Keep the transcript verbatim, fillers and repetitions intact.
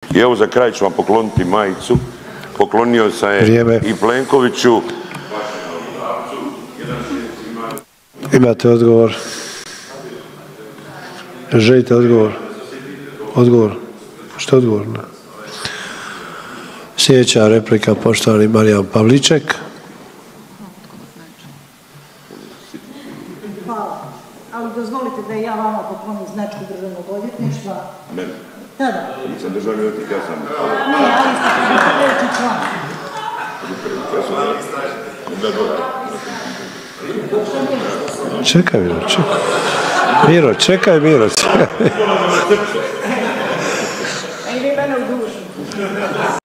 I evo za kraj ću vam pokloniti majicu. Poklonio sam je Vrijeme. i Plenkoviću. Imate odgovor. Želite odgovor? Odgovor. Što odgovor? Sljedeća replika, poštovani Marijan Pavliček. Hvala. Ali dozvolite da ja vama poklonim značku državnog odvjetništva. Mene? Da, da. Nisam državni odvjetnik, ja sam... Ne, ali ste treći član. Čekaj Miro, čekaj. Miro, čekaj Miro, čekaj. A i vi mene u dušu.